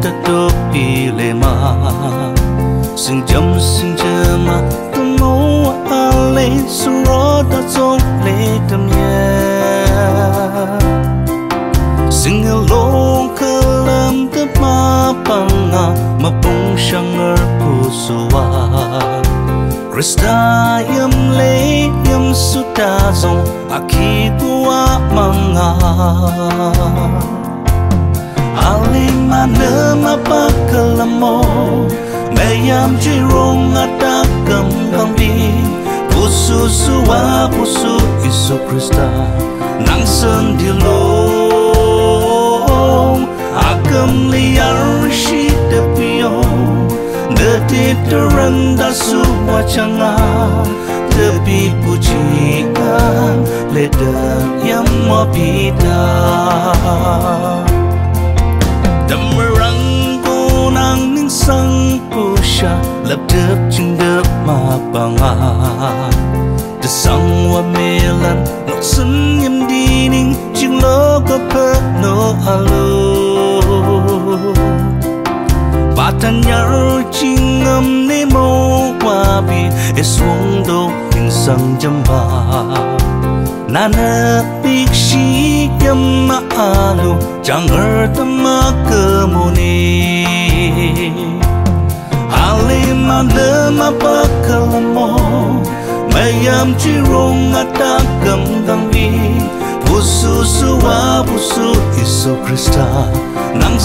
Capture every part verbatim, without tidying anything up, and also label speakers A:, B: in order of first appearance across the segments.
A: ta tô pi lệ mà sinh chấm sinh chấm tâm mô a lệ su rô ta trong lệ tâm nhẹ sinh lô cơ lâm ta ma bằng à mà bông sang ở cô suwa Krista yam lệ yam su ta trong aki tua mang à Alima nama pakalamo Mayam jirong atak kambi Pusu suwa pusu Isu Krista Nang sendilong Agam liar shida piyong Detiteran da suwa changa Tepi pujian Ledan yang mapita Damarang ko nang ning sang pusha Lap đớp chừng đớp mà bằng à Đã sang hoa mê lan Nọc sân nhầm đi ninh Chừng lô có phớt nô alo Bà thân nhar ching âm nê mô hoa bì E xuống đô hình sang châm bà Nana big shi yamma alu jangar tama kemuni Alima nama pakalamo Mayam jirong atak gamgambi Pusu suwa pusu Isu Krista Nang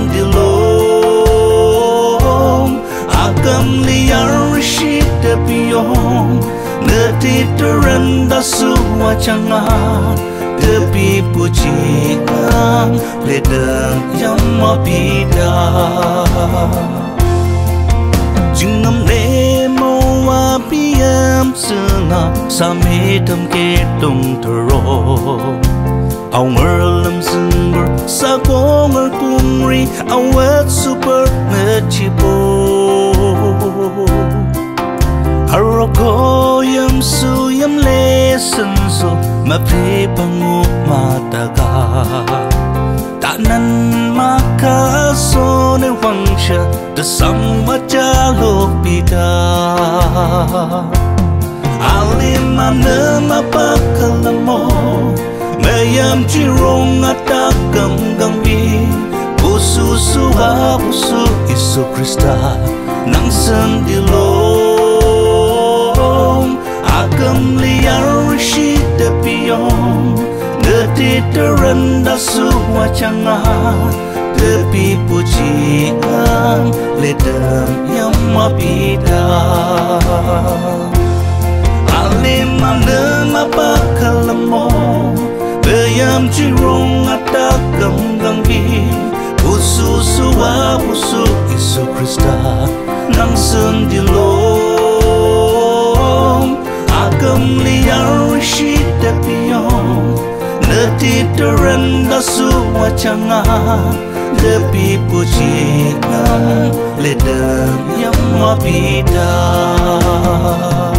A: sendilong Agam liar shida piyong Netiteran da suwa changa Tepi pujian Ledang yang mapida Jingam nemo apiam senga Same tam ke tung tero Au mer lam sumber Sa konger kumri Awet super mechipo Haroko yam su yam le san so ma phe pangu mataga ta nan maka so ne wangsha the samma cha lo pita alima nama pakalamo mayam jirong atakam gambi pusu suha pusu Isu Krista nang sendilo Agam liar shida piyong Netiteran da suwa changa Tepi pujian Ledang yang mapida Alima nama pakalamo Bayam jirong atak gamgambi Pusu suwa pusu Isu Krista Nang sendilong Agam liar shida piyong Netiteran da suwa changa Tepi pujian Ledang yang mapida